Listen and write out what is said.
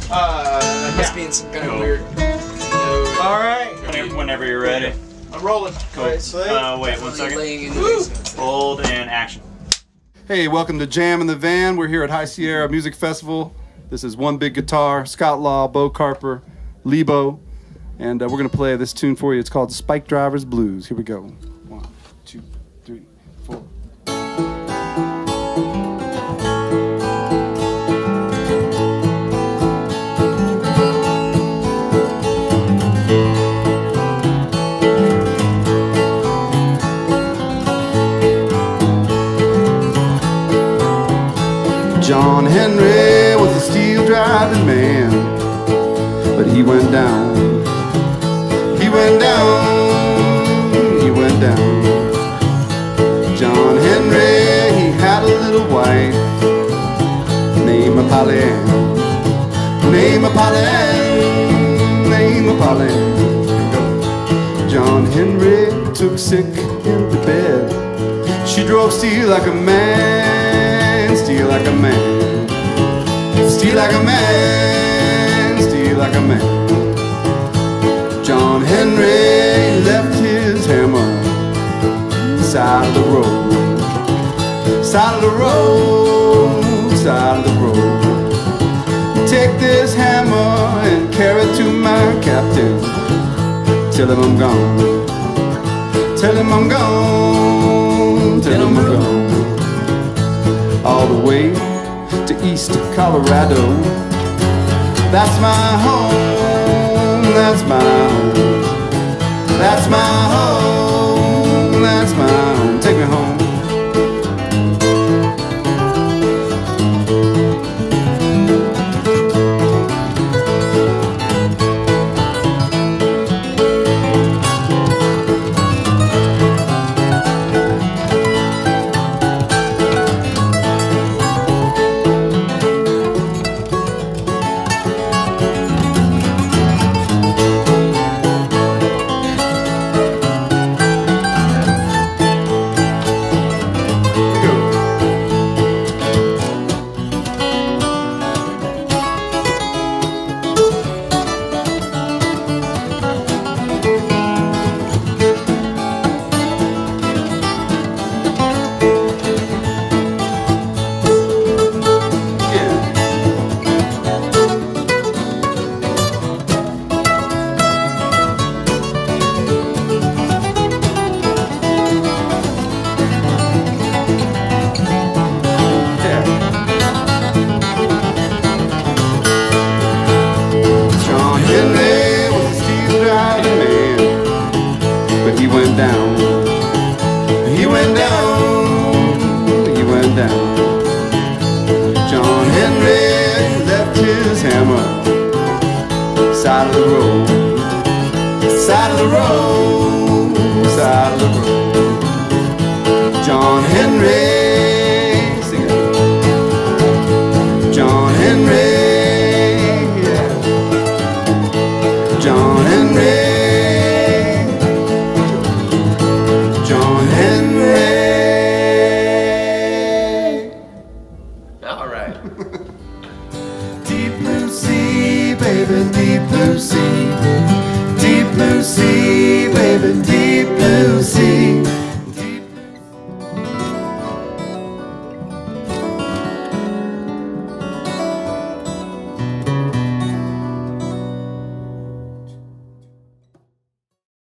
That must be in some kind of weird mode. Alright. Whenever you're ready. I'm rolling. Cool. Right, so Wait 1 second. Laying in the basement. Hold and action. Hey, welcome to Jam in the Van. We're here at High Sierra Music Festival. This is One Big Guitar, Scott Law, Bo Carper, Lebo, and we're going to play this tune for you. It's called Spike Driver's Blues. Here we go. 1, 2, 3, 4. John Henry was a steel driving man, but he went down. He went down. He went down. John Henry, he had a little wife named Polly Ann. Name of Polly Ann. Name of Polly Ann. John Henry took sick into bed. She drove steel like a man, steel like a man, steel like a man, steel like a man. John Henry left his hammer side of the road, side of the road, side of the road. Take this hammer and carry it to my captain. Tell him I'm gone. Tell him I'm gone. Tell him I'm gone. All the way to East Colorado. That's my home. That's my home. That's my home. That's my home. Take me home. He went down, he went down, he went down. John Henry left his hammer side of the road, side of the road, side of the road. John Henry, sing it. John Henry, yeah. John Henry. Deep blue sea, baby, deep blue sea. Deep blue sea, baby, deep blue sea.